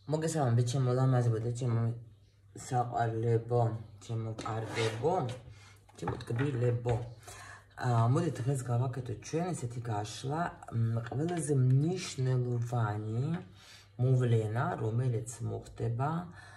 მოგესალმებით ჩემო ლამაზებო და ჩემო საყვარლებო, ჩემო კარგებო, ჩემო ტკბილებო. მოდით დღეს გავაკეთოთ ჩვენ ესეთი გაშლა, ყველაზე მნიშვნელოვანი მოვლენა, რომელიც მოხდება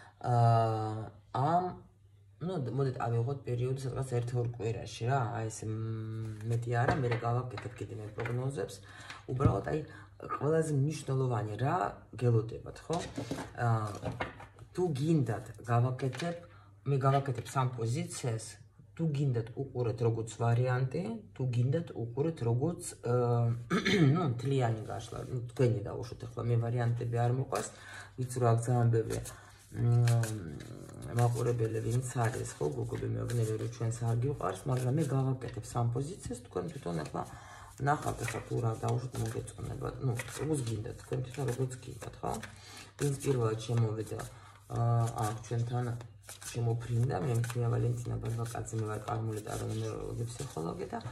ამ მოდით ავიღოთ პერიოდი სადღაც 1-2 კვირაში რა, აი ეს მეტი არა, მე გავაკეთებ კიდე მე პროგნოზებს, უბრალოდ აი ყველაზე მნიშვნელოვანი რა გელოდებათ, ხო? თუ გინდათ მე გავაკეთებ 3 პოზიციას, თუ გინდათ უყურეთ როგორც ვარიანტი, თუ გინდათ უყურეთ როგორც მთლიანი გაშლა, თქვენი დაუშვათ ახლა მე ვარიანტები არ მიყვარს, ვიცი რომ აქ ძალიან ბევრია მაყურებელი ვინც არის, ხო, გოგოები მეუბნები რომ ჩვენს არ გიყვარს, მაგრამ მე გავაკეთებ 3 პოზიციას, თქვენ თვითონ ახლა ნახავთ ახლა თუ რა დაუშვათ მოგეწონებათ, როგორც გინდათ, თქვენ თვითონ როგორც გინდათ, ხო? ვინც პირველად შემოვიდა აქ ჩვენთან შემოფრინდა, მე მქვია ვალენტინა ბარბაკაძე, მე ვარ კარმული ტარონომეროლოგი ფსიქოლოგი და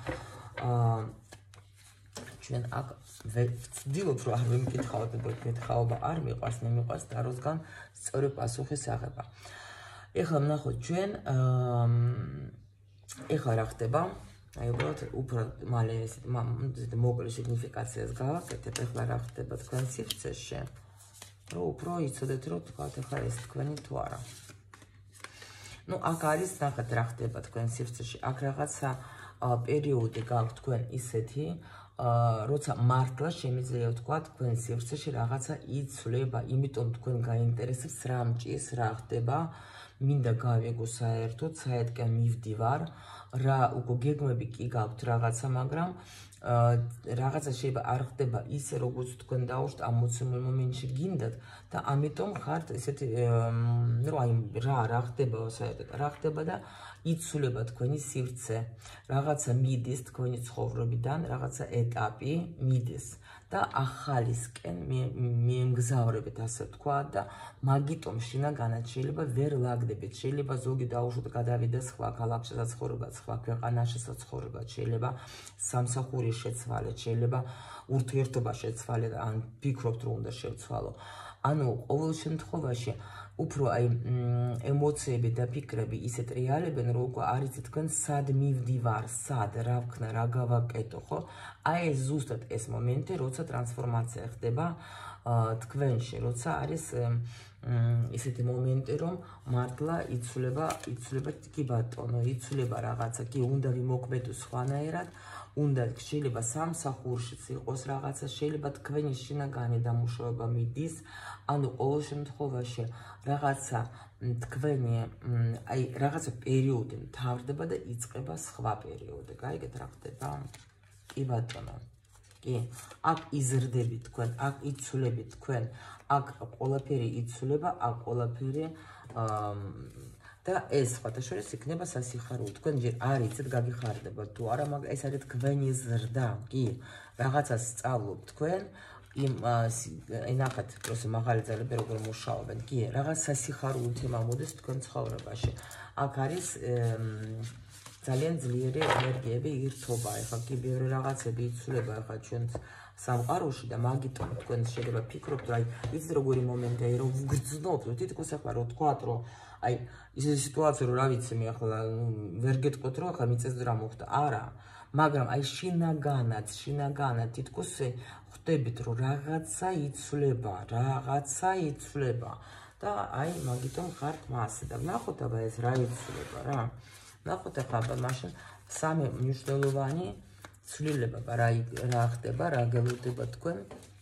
ჩვენ აქ ვცდილობ რომ არ ვიმკითხავთ, მკითხაობა არ მიყვარს, მე მიყვარს ტაროსგან სწორი პასუხის აღება. ეხლა ვნახოთ ჩვენ ეხლა რა ხდება? აი უბრალოდ უფრო მალე ესეთ მოკლე სიგნიფიკაციას გავაკეთებ, ეხლა რა ხდება თქვენ სივრცეში, რომ უფრო იცოდეთ რომ თქვათ ეხლა ეს თქვენი თუ არა. აქ არის ნახეთ რა ხდება თქვენ სივრცეში, აქ რაღაცა პერიოდი გაქვთ თქვენ ისეთი, როცა მართლა შემიძლია ვთქვათ თქვენ სივრცეში რაღაცა იცვლება, იმიტომ თქვენ გაინტერესებს რა მჭირს, რა ხდება, მინდა გავიგო საერთოდ, საერთკენ მივდივარ, რა უკვე გეგმები კი გაქვთ რაღაცა, მაგრამ რაღაცა შეიძლება არ ხდება ისე როგორც თქვენ დაუშვთ ამ მოცემულ მომენტში გინდათ და ამიტომ ხართ ესეთი აი რა ხდება საერთოდ, რა ხდება და იცვლება თქვენი სივრცე, რაღაცა მიდის თქვენი ცხოვრებიდან, რაღაცა ეტაპი მიდის და ახალისკენ მიემგზავრებით, ასე ვთქვა და მაგიტომ შინაგანად შეიძლება ვერ ლაგდებით, შეიძლება ზოგი დაუშვოთ გადავიდა სხვა ქალაქში საცხოვრებლად, სხვა ქვეყანაში საცხოვრებლად, შეიძლება სამსახურის შეცვალეთ, შეიძლება ურთიერთობა შეცვალეთ, ან ფიქრობთ რომ უნდა შევცვალო. ანუ ყოველ შემთხვევაში უფრო აი ემოციები და ფიქრები ისეთ რეალებენ, რომ უკვე არ იცით თქვენ სად მივდივარ, სად, რა ვქნა, რა გავაკეთო, ხო? აი ეს ზუსტად ეს მომენტი, როცა ტრანსფორმაცია ხდება თქვენში, როცა არის ისეთი მომენტი, რომ მართლა იცვლება კი ბატონო, იცვლება რაღაცა, კი უნდა ვიმოქმედო სხვანაირად, უნდა შეიძლება სამსახურშიც იყოს რაღაცა, შეიძლება თქვენი შინაგანი დამუშავება მიდის, ანუ ყოველ შემთხვევაში რაღაცა თქვენი აი რაღაცა პერიოდი მთავრდება და იწყება სხვა პერიოდი. გაიგეთ რა ხდება? კი ბატონო. კი, აქ იზრდებით თქვენ, აქ იცვლებით თქვენ, აქ ყველაფერი იცვლება, აქ ყველაფერი და ეს სხვათაშორის იქნება სასიხარულო. თქვენ ჯერ არ იცით გაგიხარდება თუ არა, მაგრამ ეს არის თქვენი ზრდა, კი, რაღაცას სწავლობთ თქვენ, ნახეთ, პროსე მაღალი ძალები როგორ მუშაობენ, კი, რაღაც სასიხარულო თემა მოდის თქვენ ცხოვრებაში. აქ არის ძალიან ძლიერი ენერგიები ირთობა, ეხლა კი ბევრი რაღაცები იცვლება ეხლა ჩვენ სამყაროში და მაგიტომ თქვენ შეიძლება ფიქრობთ, რომ აი იცით როგორი მომენტია, რომ ვგრძნობთ, თითქოს ახლა რო თქვათ, რომ აი ისეთი სიტუაცია, რომ რა ვიცი მე ახლა ვერ გეტყვით, რომ ახლა მიწეს რა მოხდა, არა, მაგრამ აი შინაგანად თითქოს ხვდებით, რომ რაღაცა იცვლება და აი მაგიტომ ხართ მასე და ნახოთ აბა ეს რა იცვლება რა. ნახოთ ახლა მაშინ სამი მნიშვნელოვანი ცვლილება, რა ხდება, რა გელოდება თქვენ.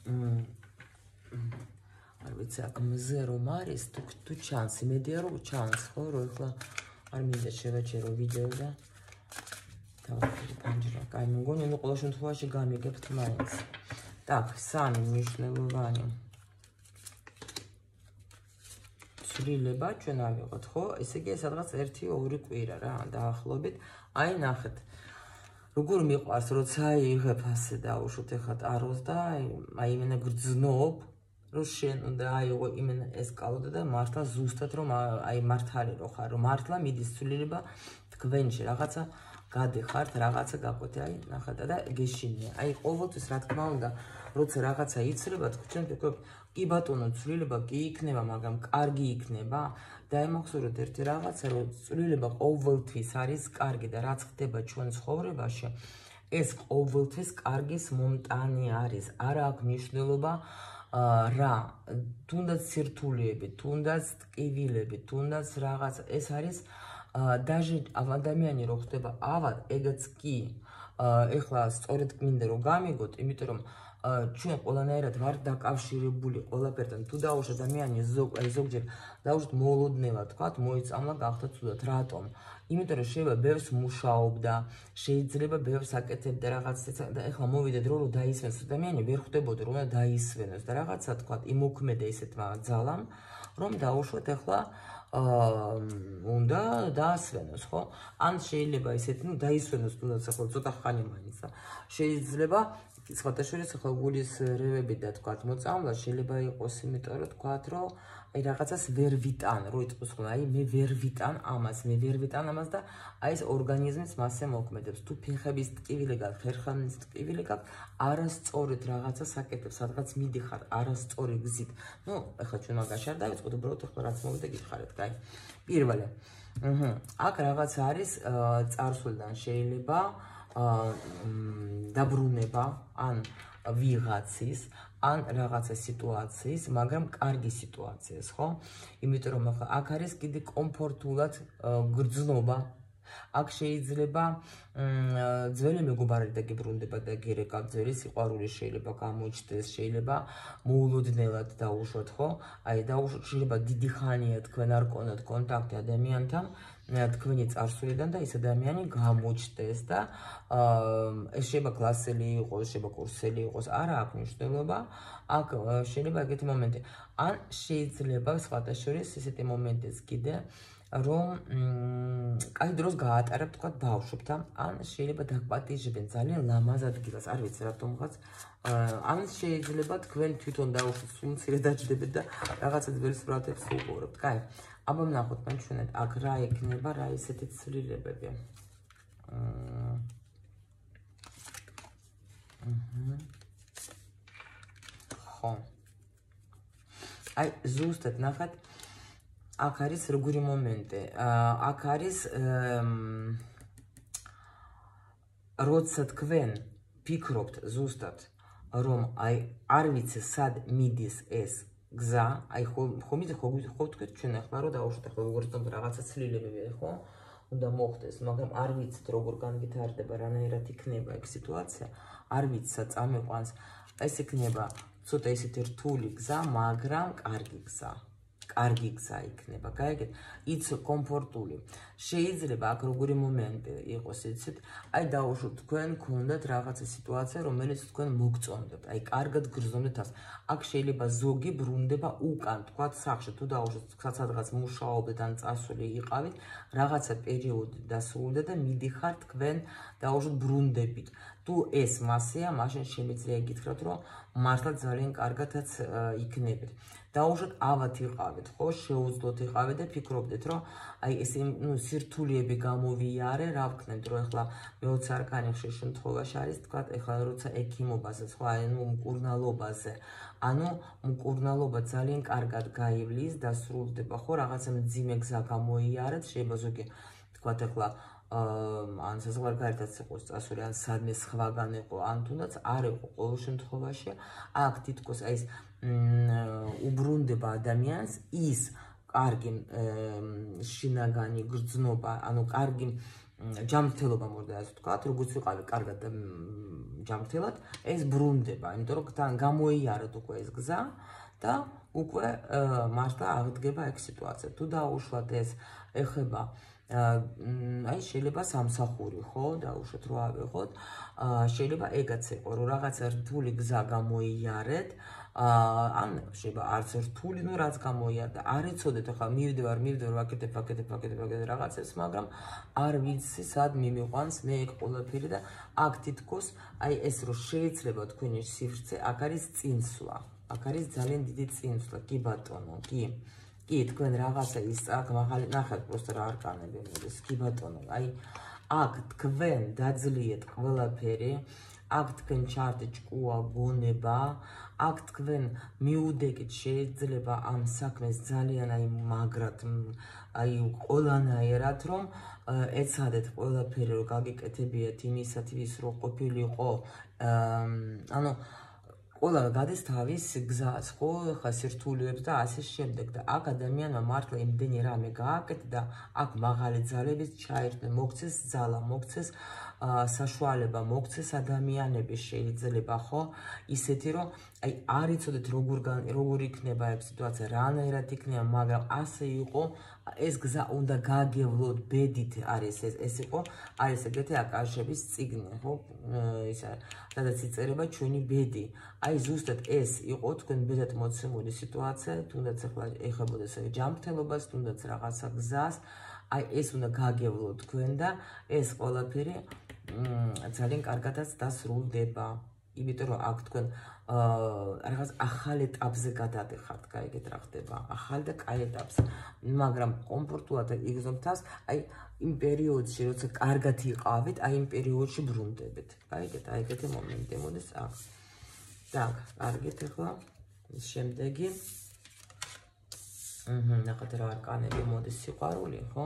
არ ვიცი, აქ მზე რომ არის, თუ ჩანს, იმედია რომ ჩანს, ხო, რომ ახლა არ მინდა შევაჩერო ვიდეო და დავაფიქრე პანჯრა. კაი, მგონი, ყოველ შემთხვევაში გამიგებთ მაინც. Так, სამი მნიშვნელოვანი ცვლილება ჩვენ ავიღოთ, ხო? ესე იგი სადღაც 1-2 კვირა რა, დაახლოებით. აი ნახეთ. როგორ მიყვარს, როცა იღებ ასე დაუშვოთ ეხლა ტაროს და აი იმენა გრძნობ, რომ შენ უნდა აიღო იმენა ესკალოდა და მართლა ზუსტად რომ აი მართალი რო ხარ, რომ მართლა მიდის ცვლილება თქვენში, რაღაცა გადიხართ რაღაცა გაკვეთე, აი ნახეთ და გეშინია. აი ყოველთვის რა თქმა უნდა, როცა რაღაცა იცრება, თქვენ ვფიქრობთ, კი ბატონო, ცვლილება კი იქნება, მაგრამ კარგი იქნება. დაემახსოვროთ ერთი რაღაცა, რომ ცვლილება ყოველთვის არის კარგი და რაც ხდება ჩვენ ცხოვრებაში, ეს ყოველთვის კარგის მომტანი არის. არა აქვს მნიშვნელობა რა, თუნდაც სირთულეები, თუნდაც ტკივილები, თუნდაც რაღაცა, ეს არის даже ადამიანი რო ხდება ავად, ეგაც კი ეხლა სწორედ მინდა რომ გამიგოთ, იმიტომ რომ ჩვენ ყველანაირად ვარ დაკავშირებული ყველაფერთან. თუ დაუშვათ ადამიანი ზოგჯერ დაუშვათ მოულოდნელად თქვათ, მოიწამლა გახდა ცუდად. რატომ? იმიტომ რომ შეიძლება ბევრს მუშაობდა, შეიძლება ბევრს აკეთებდა რაღაცა და ეხლა მოვიდეთ რომ დაისვენოს ადამიანი, ვერ ხვდებოდა რომ უნდა დაისვენოს და რაღაცა თქვათ იმოქმედა ისეთმა ძალამ, რომ დაუშვათ ეხლა უნდა დაასვენოს, ხო? ან შეიძლება ისეთი, დაისვენოს თუნდაც ახლა ცოტა ხანი მაინც და შეიძლება სხვათა შორის ახლა გულის რევები და თქვათ მოწამლა შეიძლება იყოს, იმიტომ რომ თქვათ რომ აი რაღაცას ვერ ვიტან, რო იტყვის ხოლმე, აი მე ვერ ვიტან ამას, მე ვერ ვიტან ამას და აი ეს ორგანიზმის მასე მოქმედებს. თუ ფეხების ტკივილი გაქვს, ხერხანის ტკივილი გაქვს, არასწორად რაღაცას აკეთებს, სადღაც მიდიხარ არასწორი გზით. ნუ ახლა ჩვენ მაგაში არ დავიწყოთ, უბრალოდ ახლა რაც მოვიდა გითხარით, კაი. პირველი. აქ რაღაც არის წარსულიდან შეიძლება დაბრუნება ან ვიღაცის ან რაღაცა სიტუაციის, მაგრამ კარგი სიტუაციის, ხო? იმიტომ რომ ახლა აქ არის კიდე კომფორტულად გრძნობა. აქ შეიძლება ძველი მეგობარი დაგიბრუნდება და გერეკა ძველი სიყვარული შეიძლება გამოჩნდეს, შეიძლება მოულოდნელად დაუშვათ, ხო? აი დაუშვათ, შეიძლება დიდი ხანია თქვენ არ გქონდათ კონტაქტი ადამიანთან, თქვენი წარსულიდან და ეს ადამიანი გამოჩნდეს და ეს შეიძლება კლასელი იყოს, შეიძლება კურსელი იყოს, არა აქვს მნიშვნელობა. აქ შეიძლება ეგეთი მომენტი. ან შეიძლება სხვათა შორის ესეთი მომენტიც კიდე რომ კაი დროს გაატარებ თქვა ბავშვებთან, ან შეიძლება დაგპატიჟებენ ძალიან ლამაზ ადგილას, არ ვიცი რატომღაც, ან შეიძლება თქვენ თვითონ დაუშვათ სულ მცირე დაჯდებეთ და რაღაცა ძველ სურათებს უყურებთ. კაი, აბა ვნახოთ მაჩვენეთ აქ რა ექნება, რა ისეთი ცვლილებები. ხო. აი ზუსტად ნახეთ აქ არის როგორი მომენტი, აქ არის როცა თქვენ ფიქრობთ ზუსტად რომ აი არ ვიცი სად მიდის ეს გზა, აი ხომ თქვით ჩვენ ახლა რომ დავუშვათ ახლა როგორ ვთქვათ რაღაცა ცვლილებები, ხო? უნდა მოხდეს, მაგრამ არ ვიცით როგორ განვითარდება, რანაირად იქნება ეგ სიტუაცია, არ ვიცი სად წამიყვანს, ეს იქნება ცოტა ისეთი რთული გზა, მაგრამ კარგი გზა. კარგი გზა იქნება, გაიგეთ? იც კომფორტული. შეიძლება აქ როგორი მომენტი იყოს, იცით? აი დაუშვათ თქვენ გქონდათ რაღაცა სიტუაცია, რომელიც თქვენ მოგწონდათ, აი კარგად გრძნობდეთ თავს. აქ შეიძლება ზოგი ბრუნდება უკან, თქვათ სახში, თუ დაუშვათ სადღაც მუშაობდეთ ან წასული იყავით, რაღაცა პერიოდი დასრულდა და მიდიხართ თქვენ დაუშვათ ბრუნდებით. თუ ეს მასეა, მაშინ შემიძლია გითხრათ, რომ მართლა ძალიან კარგადაც იქნებით. დაუშვათ ავად იყავით, ხო, შეუძლოთ იყავით და ფიქრობდეთ, რომ აი ეს სირთულეები გამოვიარე, რა ვქნებთ, რომ ეხლა მე-20 არკანი ხშირ შემთხვევაში არის, თქვათ, ეხლა როცა ექიმობაზე, ხო, აი მკურნალობაზე, ანუ მკურნალობა ძალიან კარგად გაივლის, დასრულდება, ხო, რაღაცა მძიმე გზა გამოიარეთ, შეიძლება ზოგი, თქვათ, ეხლა ან საზღვარგარეთაც იყოს წასული, ან სადმე სხვაგან იყო, ან თუნდაც არ იყო, ყოველ შემთხვევაში, აქ თითქოს აი ეს უბრუნდება ადამიანს ის კარგი შინაგანი გრძნობა, ანუ კარგი ჯანმრთელობა მოხდა, ასე ვთქვათ, როგორც ვიყავი კარგად ჯანმრთელად, ეს ბრუნდება, იმიტომ რომ თან გამოიარეთ უკვე ეს გზა და უკვე მართლა აღდგება ეგ სიტუაცია. თუ დაუშვათ ეს ეხება აი შეიძლება სამსახური, ხო, დაუშვათ რო ავიღოთ, შეიძლება ეგაც იყო, რომ რაღაცა რთული გზა გამოიარეთ, ან შეიძლება არც რთული, ნუ რაც გამოიარდა, არ იცოდეთ ახლა მივდივარ, ვაკეთებ რაღაცებს, მაგრამ არ ვიცი სად მიმიყვანს მე ეგ ყველაფერი და აქ თითქოს აი ეს რო შეიძლება თქვენი სივრცე, აქ არის წინსვლა, აქ არის ძალიან დიდი წინსვლა, კი ბატონო, კი თქვენ რაღაცა ის აქ მაღალი ნახეთ პროსტა რა არკანები მოდის, კი ბატონო, აი აქ თქვენ დაძლიეთ ყველაფერი, აქ თქვენ ჩარდეთ ჭკუა, გონება, აქ თქვენ მიუდეგეთ შეიძლება ამ საქმეს ძალიან მაგრად, ყველანაირად, რომ ეცადეთ ყველაფერი, რომ გაგიკეთებიათ იმისათვის, რომ ყოფილიყო, ანუ ყველა გადის თავის გზას, ხო, ხა სირთულეებს და ასე შემდეგ და აქ ადამიანმა მართლა იმდენი რამე გააკეთა და აქ მაღალი ძალების ჩაერთო, მოგცეს ძალა, მოგცეს საშუალება, მოგცეს ადამიანები შეიძლება, ხო, ისეთი რომ არ იცოდეთ როგორ იქნება ეს სიტუაცია, რანაირად იქნება, მაგრამ ასე იყო, ეს გზა უნდა გაგევლოთ, ბედით არის ეს იყო, არის ეგეთი აკაშების წიგნი, ხო, ისა, სადაც იწერება ჩვენი ბედი. აი ზუსტად ეს იყო თქვენ ბედად მოცემული სიტუაცია, თუნდაც ახლა ეხებოდეს ჯანმრთელობას, თუნდაც რაღაცა გზას, აი ეს უნდა გაგევლოთ თქვენ და ეს ყველაფერი ძალიან კარგადაც დასრულდება. იმიტომ რომ აქ თქვენ რაღაც ახალ ეტაპზე გადადეხართ, გაიგეთ რა ხდება, ახალ და კაი ეტაპზე. მაგრამ კომფორტულად იგრძნობთ თავს, აი იმ პერიოდში, როცა კარგად იყავით, აი იმ პერიოდში ბრუნდებით. გაიგეთ, აი ეგეთი მომენტი მოდის აქ. Так, კარგით ახლა შემდეგი. ნახეთ რა არკანები მოდის სიყვარული, ხო?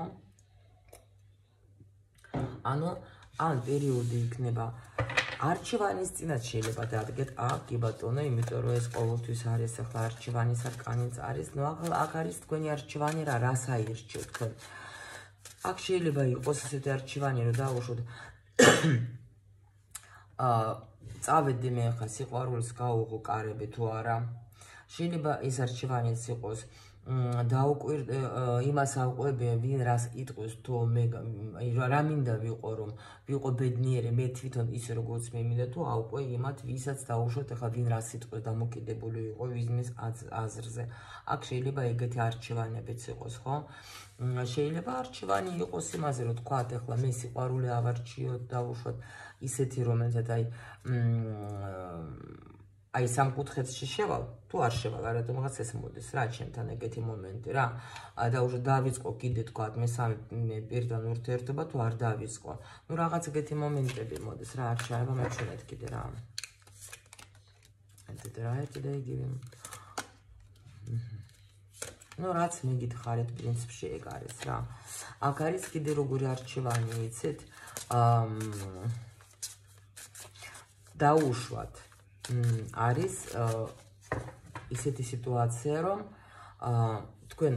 ანუ ამ პერიოდი იქნება არჩევანის წინათ შეიძლება დადგეთ აქ კი ბატონო, იმიტომ რომ ეს ყოველთვის არის ახლა არჩევანის არკანიც არის, ნუ ახლა აქ არის თქვენი არჩევანი რა, რას აირჩიოთ თქვენ. აქ შეიძლება იყოს ესეთი არჩევანი, რომ დავუშვოთ წავედი მე ახლა სიყვარულს გავუღო კარები თუ არა. შეიძლება ეს არჩევანიც იყოს იმას ავყვები, ვინ რას იტყვის, თუ მე რა მინდა ვიყო, რომ ვიყო ბედნიერი, მე თვითონ ისე როგორც მე მინდა, თუ ავყვე იმათ, ვისაც დავუშვათ, ახლა ვინ რას იტყვის, დამოკიდებული იყო ვიზმის აზრზე. აქ შეიძლება ეგეთი არჩევანებიც იყოს, ხო? შეიძლება არჩევანი იყოს იმაზე, რომ თქვათ, ახლა მე სიყვარული ავარჩიოთ, დავუშვათ ისეთი, რომელსაც აი სამკუთხედში შევალ, თუ არ შევალ, რატომღაც ეს მოდის, რა ჩემთან ეგეთი მომენტი რა. დავუშვათ დავიწყო კიდე თქვათ მესამე პირთან ურთიერთობა, თუ არ დავიწყო. ნუ რაღაც ეგეთი მომენტები მოდის რა, არ შეიძლება მეჩვენეთ კიდე რა. ესეთ რა და იგივე. ნუ რაც მიგითხარით, პრინციპში ეგ არის რა. აქ არის კიდე როგორი არჩევანი, იცით? დაუშვათ. არის ისეთი სიტუაცია, რომ თქვენ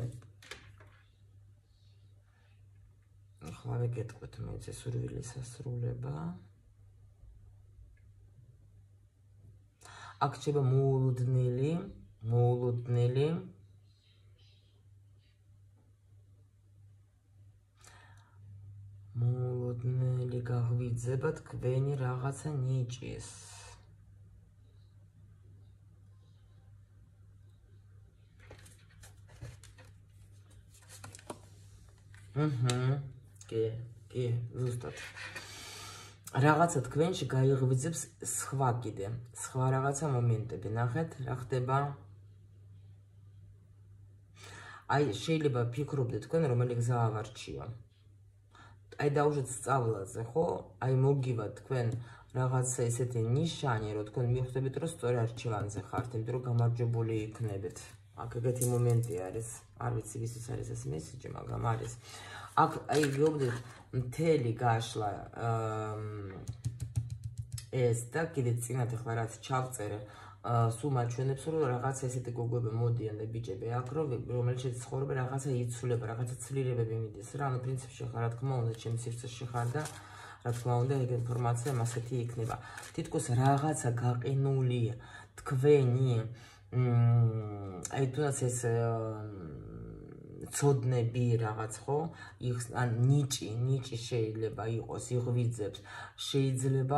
ახლა ვეკეთოთ მე ეს სურვილის ასრულება. აქ შეიძლება მოულოდნელი გაღვიძება თქვენი რაღაცა ნიჭის. კი, ზუსტად. რაღაცა თქვენში გაიღვიძებს სხვა კიდე, სხვა რაღაცა მომენტები, ნახეთ, რა ხდება. აი, შეიძლება ფიქრობდეთ თქვენ, რომელი გზა ავარჩიო. აი, დავუშვათ სწავლაზე, ხო? აი, მოგივა თქვენ რაღაცა ესეთი ნიშანი, რომ თქვენ მიხვდებით, რომ სწორი არჩევანზე ხართ, იმიტომ რომ გამარჯვებული იქნებით. აქ ეგეთი მომენტი არის, არ ვიცი ვისთვის არის ეს მესიჯი, მაგრამ არის. აქ აი გეუბნებით მთელი გაშლა ეს და კიდე წინათ ახლა რაც ჩავწერე, სულ მაჩვენებს, რომ რაღაცა ესეთი გოგოები მოდიან და ბიჭები აქ, რომელშიც ცხოვრება რაღაცა იცვლება, რაღაცა ცვლილებები მიდის რა, ანუ პრინციპში ხარ, რა თქმა უნდა, ჩემს სივრცეში ხარ და რა თქმა უნდა, ეგ ინფორმაცია მასეთი იქნება. თითქოს რაღაცა გაყინული თქვენი აი თუნდაც ეს ცოდნები რაღაც, ხო? ან ნიჭი შეიძლება იყოს, იღვიძებს, შეიძლება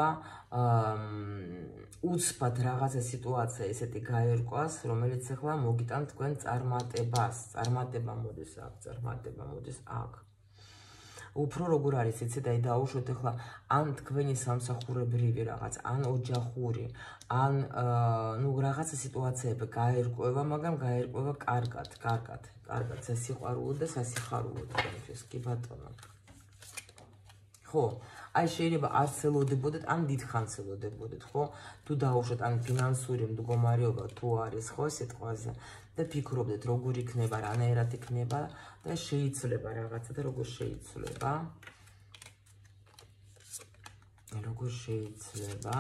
უცბად რაღაცა სიტუაცია ესეთი გაერკვას, რომელიც ახლა მოგიტან თქვენ წარმატება მოდის აქ. უფრო როგორ არის, იცით, აი დაუშვოთ ახლა ან თქვენი სამსახურებრივი რაღაც, ან ოჯახური, ან ნუ რაღაცა სიტუაციები გაერკვევა, მაგრამ გაერკვევა კარგად, სასიყვარულო და სასიხარულო თქვენთვის, კი ბატონო. ხო? აი შეიძლება არც ელოდებოდეთ, ან დიდხანს ელოდებოდეთ, ხო? თუ დაუშვათ ან ფინანსური მდგომარეობა თუ არის, ხო, სიტყვაზე და ფიქრობდეთ როგორ იქნება, რანაირად იქნება და შეიცვლება რაღაცა და როგორ შეიცვლება. როგორ შეიცვლება.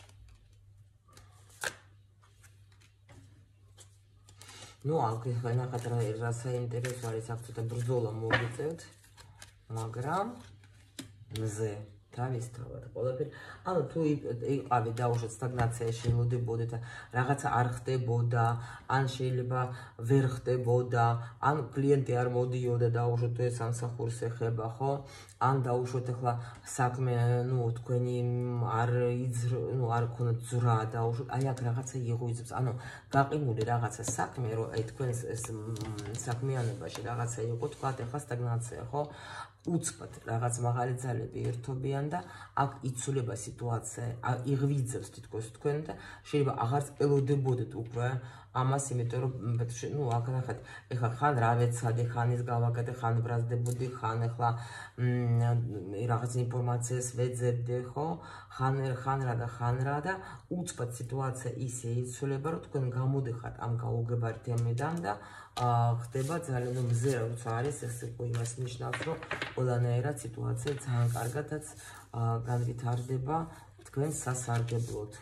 ნუ აქ ნახეთ რა საინტერესო არის, აქ ცოტა ბრძოლა მოგიწევთ, მაგრამ მზე თავისთავად ყველაფერი, ანუ თუ იყავით დაუშვათ სტაგნაციაში ელოდებოდეთ და რაღაცა არ ხდებოდა, ან შეიძლება ვერ ხდებოდა, ან კლიენტი არ მოდიოდა დაუშვათ თუ ეს სამსახურს ეხება, ხო? ან დაუშვათ ახლა საქმე, ნუ თქვენი არ ქონათ ძრა დაუშვათ, აი აქ რაღაცა იღუიზებს, ანუ გაყინული რაღაცა საქმე, რომ აი თქვენს ეს საქმიანობაში რაღაცა იყო, თქვათ ახლა სტაგნაცია, ხო? უცბად რაღაც მაღალი ძალები ერთობიან და აქ იცვლება სიტუაცია, იღვიძებს თითქოს თქვენ და შეიძლება აღარც ელოდებოდეთ უკვე ამას, იმიტომ რომ ნუ აქ ნახეთ, ეხლა ხან რა ვეცადე, ხან ის გავაკეთე, ხან ბრაზდებოდი, ხან ეხლა რაღაც ინფორმაციას ვეძებდე, ხო? ხან რა და უცბად სიტუაცია ისე იცვლება, რომ თქვენ გამოდიხართ ამ გაუგებარი თემიდან და ხდება ძალიან მზე, როცა არის ეს იმას ნიშნავს, რომ ყველანაირად სიტუაცია ძალიან კარგადაც განვითარდება თქვენ სასარგებლოდ.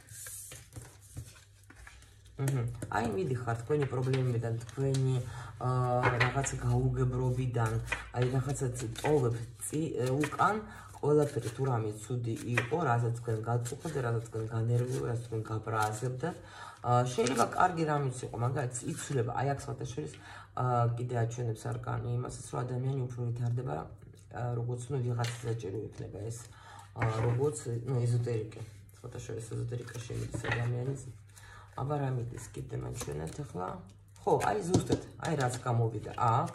აი მიდიხართ თქვენი პრობლემებიდან, თქვენი რაღაც გაუგებრობიდან, აი რაღაცა ტოვებთ უკან, ყველაფერი თუ რამე ცუდი იყო, რასაც თქვენ გაწუხებთ, რასაც თქვენ განერვებთ, რასაც თქვენ გაბრაზებდათ, შეიძლება კარგი რამეც იყო, მაგალითად იცვლება, აი აქ სხვადასხვა კიდე აჩვენებს არკანი იმასაც, რომ ადამიანი უფრო ვითარდება, როგორც ნუ ვიღაცა საჭირო იქნება ეს, როგორც ნუ ეზოტერიკა, სხვადასხვა ეზოტერიკა შემიძლია ადამიანის, აბა რა მიდის კიდე მაჩვენებთ ახლა, ხო, აი ზუსტად, აი რაც გამოვიდა აქ,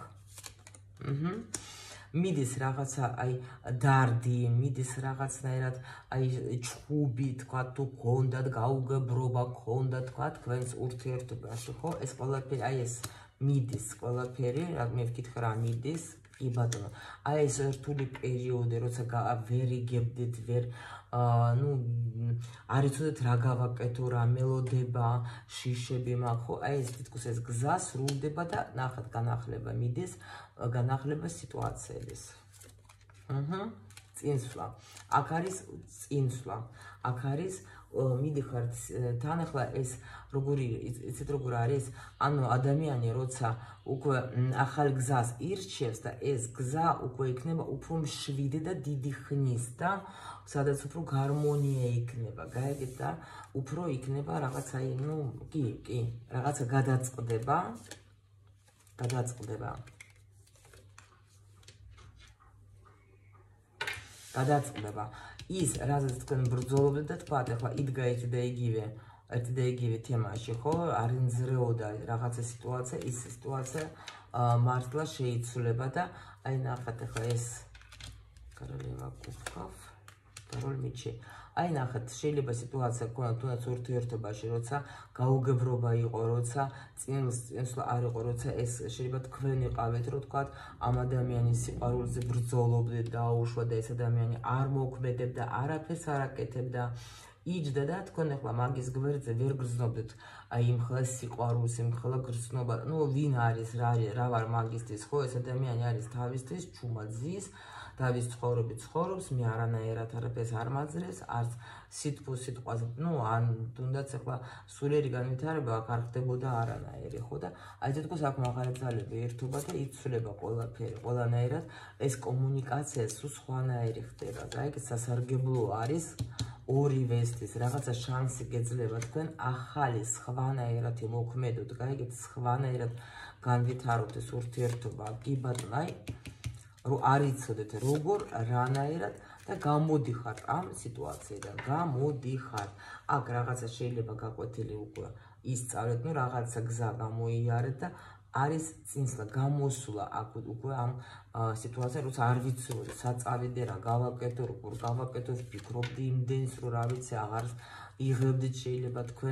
მიდის რაღაცა აი დარდი, მიდის რაღაცნაირად აი ჩხუბი, თქვა თუ გქონდათ გაუგებრობა, გქონდათ თქვა თქვენს ურთიერთობაში, ხო? ეს ყველაფერი აი ეს მიდის ყველაფერი, რა მე ვკითხე რა მიდის, კი ბატონო. აი ეს რთული პერიოდი, როცა ვერ იგებდით, ვერ ნუ არ იცოდეთ რა გავაკეთო, რა მელოდება, შიშები მაქვს, ხო? აი ეს თითქოს ეს გზა სრულდება და ნახეთ განახლება მიდის, განახლება სიტუაციების. წინსვლა. აქ არის წინსვლა. აქ არის მიდიხართ თან ახლა ეს როგორი იცით როგორ არის? ანუ ადამიანი როცა უკვე ახალ გზას ირჩევს და ეს გზა უკვე იქნება უფრო მშვიდი და დიდი ხნის და სადაც უფრო გარმონია იქნება, გაიგეთ და უფრო იქნება რაღაცა, ნუ კი, რაღაცა გადაწყდება. ის, რასაც თქვენ ბრძოლობდეთ და თქვათ, ახლა იდგა ერთი და იგივე თემაში, ხო? არ ინზრეოდა რაღაცა სიტუაცია, ის სიტუაცია მართლა შეიცვლება და აი ნახეთ ახლა ეს კაროლევა კუფკაფ, კაროლ მიჩი. აი ნახეთ, შეიძლება სიტუაცია გქონდეთ თუნდაც ურთიერთობაში, როცა გაუგებრობა იყო, როცა წინსვლა არ იყო, როცა ეს შეიძლება თქვენ იყავით, რომ თქვათ ამ ადამიანის სიყვარულზე ბრძოლობდეთ დაუშვათ და ეს ადამიანი არ მოქმედებდა, არაფერს არ აკეთებდა, იჯდა და თქვენ ახლა მაგის გვერდზე ვერ გრძნობდეთ აი იმ ხელ სიყვარულს, იმ ხელ გრძნობა, ნუ ვინ არის, რა ვარ მაგისტრის, ხო, ეს ადამიანი არის თავისთვის, ჩუმად ზის, თავის ცხოვრობით ცხოვრობს, მე არანაირად არაფერს არ მაძლევს, არც სიტყვაზე, ნუ ან თუნდაც ახლა სულიერი განვითარება აქ არ ხდებოდა არანაირი, ხო და აი თითქოს აქ მაღალი ძალები ერთობა და იცვლება ყველაფერი, ყველანაირად ეს კომუნიკაცია სულ სხვანაირი ხდება, გაიგეთ, სასარგებლო არის ორივესთვის, რაღაცა შანსი გეძლება თქვენ ახალი სხვანაირად მოქმედოთ, გაიგეთ, სხვანაირად განვითაროთ ეს ურთიერთობა, კი ბატონო, აი რომ არ იცოდეთ როგორ, რანაირად და გამოდიხართ ამ სიტუაციიდან, გამოდიხართ. აქ რაღაცა შეიძლება გაკვეთილი უკვე ისწავლეთ, ნუ რაღაცა გზა გამოიარეთ და არის წინსვლა, გამოსვლა აქ უკვე ამ სიტუაციიდან, როცა არ ვიცოდი, საწავიდე რა გავაკეთო, როგორ გავაკეთო, ვფიქრობდი იმდენს, რომ რა ვიცი, აღარ იღებდით შეიძლება თქვენ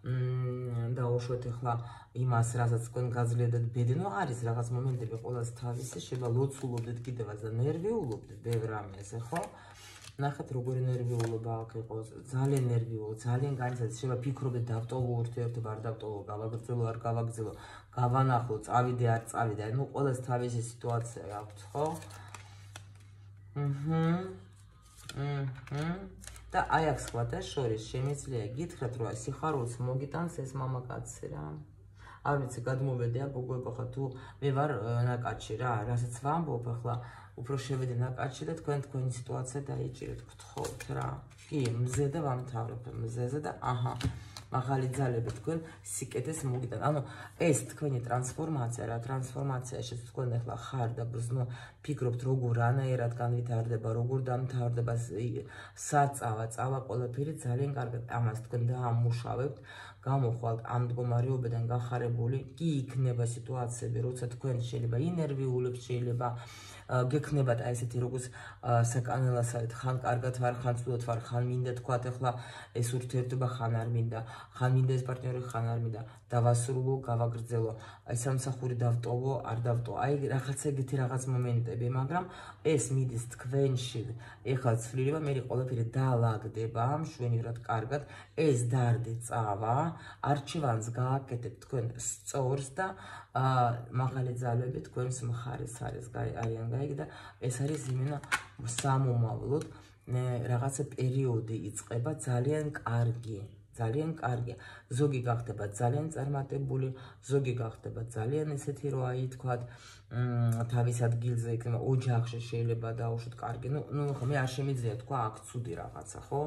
დაუშვათ ახლა იმას, რასაც თქვენ გაძლიერდათ ბედნო, არის რაღაც მომენტები ყოველს თავისი, შეიძლება ლოცულობდეთ კიდევაც და ნერვიულობდეთ ბევრ რამეზე, ხო? ნახეთ როგორი ნერვიულობა აქ იყოს, ძალიან ნერვიულო, ძალიან განიცადეს, შეიძლება ფიქრობდეთ დავტოვო ურთიერთობა, არ დავტოვო, გავაგრძელო, არ გავაგრძელო, გავანახლო, წავიდე, არ წავიდე, ну ყოველს თავისი სიტუაცია აქვს, ხო? და აი აქ სხვათა შორის შემიძლია გითხრათ, რომ სიხარულს მოგიტანს ეს მამაკაცი რა. არ ვიცი, გადმოვედი აქ გოგოებო ხა თუ მე ვარ ნაკაჩი რა, რასაც ვამბობ ახლა უფრო შევედი ნაკაჩი და თქვენი სიტუაცია დაიჭირეთ, გთხოვთ რა. კი, მზე და ვამთავრებ მზეზე და აჰა, მაღალი ძალები თქვენ სიკეთეს მოგიტანთ. ანუ ეს თქვენი ტრანსფორმაცია რა, ტრანსფორმაციაში თქვენ ახლა ხარ და ბრძნო ფიქრობთ როგორ რანაირად განვითარდება, როგორ დამთავრდება, წავა ყველაფერი ძალიან კარგად. ამას თქვენ დაამუშავებთ, გამოხვალთ ამ მდგომარეობიდან გახარებული, კი იქნება სიტუაციები, როცა თქვენ შეიძლება ინერვიულებს, შეიძლება გექნებათ აი ესეთი როგორც საკანელასავით, ხან კარგად ვარ, ხან ცუდად ვარ, ხან მინდა თქვათ ახლა ეს ურთიერთობა, ხან არ მინდა, ხან მინდა ეს პარტნიორი, ხან არ მინდა, დავასრულო, გავაგრძელო, აი სამსახური დავტოვო, არ დავტოვო, აი რაღაცა ეგეთი რაღაც მომენტები, მაგრამ ეს მიდის თქვენში, ეხლა ცვლილება, მე ყველაფერი დაალაგდება, მშვენივრად კარგად, ეს დარდი წავა, არჩევანს გააკეთებთ თქვენ სწორს და მაღალი ძალები თქვენს მხარეს არიან გაიგე და ეს არის იმენა სამომავლოდ რაღაცა პერიოდი იწყება ძალიან კარგი, ძალიან კარგია. ზოგი გახდება ძალიან წარმატებული, ზოგი გახდება ძალიან ესეთი რომ აი თქვათ თავის ადგილზე იქნება, ოჯახში შეიძლება დაუშვათ კარგი. ნუ ხო მე არ შემიძლია თქვა აქ ცუდი რაღაცა, ხო?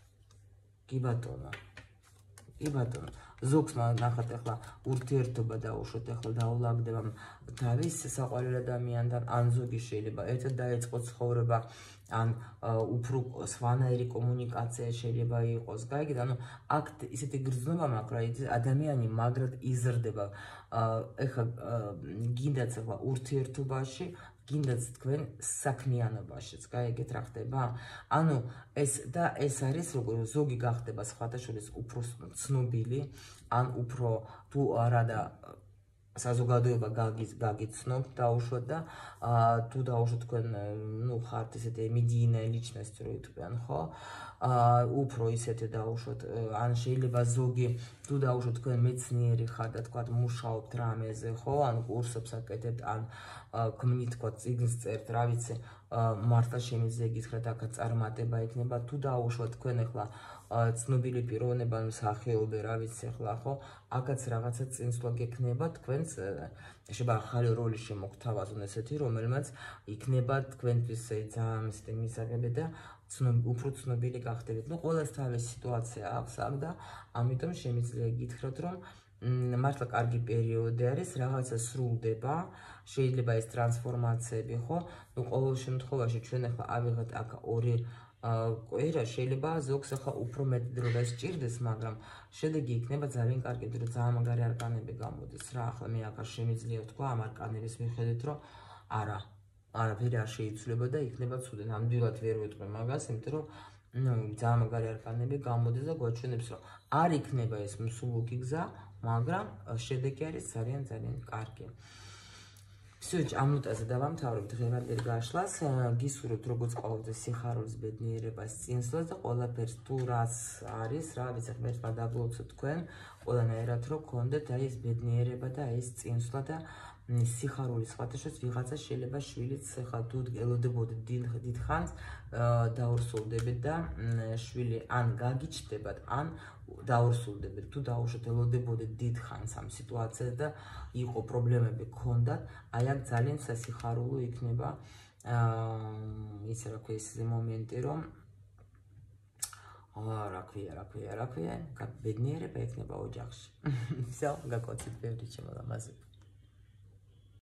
კი ბატონო. კი ბატონო. ზოგს ნახეთ ახლა ურთიერთობა დაუშვათ ახლა დაულაგდება თავის საყვარელ ადამიანთან, ან ზოგი შეიძლება ერთად დაეწყო ცხოვრება, ან უფრო სხვანაირი კომუნიკაცია შეიძლება იყოს, გაიგეთ? ანუ აქ ისეთი გრძნობა მაქვს რა, ადამიანი მაგრად იზრდება. ეხლა გინდაც ახლა ურთიერთობაში, გინდაც თქვენ საქმიანობაშიც, გაიგეთ რა ხდება? ანუ ეს არის როგორ ზოგი გახდება სხვათა შორის უფრო ცნობილი, ან უფრო თუ არა და საზოგადოება გაგიცნობთ დაუშვათ და თუ დაუშვათ თქვენ ნუ ხართ ესეთი მედიინა ლიჩნესტი რო იტყვიან, ხო? უფრო ისეთი დაუშვათ, ან შეიძლება ზოგი თუ დაუშვათ თქვენ მეცნიერი ხართ და თქვათ მუშაობთ რამეზე, ხო? ან კურსებს აკეთებთ, ან ქმნით თქვათ წიგნს წერთ, რა ვიცი, მართლა შემიძლია გითხრათ აქაც წარმატება იქნება, თუ დაუშვათ თქვენ ახლა ცნობილი პიროვნება, მსახიობი, რა ვიცი ახლა, ხო? აქაც რაღაცა წინსვლა გექნება თქვენს, შეიძლება ახალი როლი შემოგთავაზონ ესეთი, რომელმაც იქნება თქვენთვის ძალიან ისეთი მისაღები და უფრო ცნობილი გახდებით. ნუ ყველას თავისი სიტუაცია აქვს აქ და ამიტომ შემიძლია გითხრათ, რომ მართლა კარგი პერიოდი არის, რაღაცა სრულდება, შეიძლება ეს ტრანსფორმაციები, ხო? ნუ ყოველ შემთხვევაში ჩვენ ახლა ავიღეთ აქ ორი კვირა, შეიძლება ზოგს ახლა უფრო მეტი დრო დასჭირდეს, მაგრამ შედეგი იქნება ძალიან კარგი, რომ ძალიან მაგარი არკანები გამოდის რა. ახლა მე აქ შემიძლია ვთქვა ამ არკანების მიხედვით, რომ არაფერი არ შეიცვლება და იქნება ცუდი. ნამდვილად ვერ ვეტყვი მაგას, იმიტომ რომ ძალიან მაგარი არკანები გამოდის და გვაჩვენებს, რომ არ იქნება ეს მსუბუქი გზა, მაგრამ შედეგი არის ძალიან კარგი. Всё, ამ ნოტაზე დავამთავრებ დღევანდელ გაშლას. გისურვებთ როგორც ყოველთვის სიხარულის, ბედნიერებას, წინსვლას და ყველაფერს თუ რაც არის, რა ვიცი, ღმერთმა დაგლოცოთ თქვენ ყველანაირად რომ გქონდეთ აი ეს ბედნიერება და ეს წინსვლა და სიხარული სხვათაშორის ვიღაცა შეიძლება შვილიც ხა თუ ელოდებოდეთ დიდ ხანს დაურსულდებით და შვილი ან გაგიჩნდებათ, ან დაურსულდებით. თუ დაუშვათ ელოდებოდეთ დიდ ხანს ამ სიტუაციას და იყო პრობლემები გქონდათ, აი აქ ძალიან სასიხარულო იქნება ისე რა ქვია ეს მომენტი, რომ რა ქვია, ბედნიერება იქნება ოჯახში. Всё, გაკოცეთ ბევრი ჩემო ლამაზები.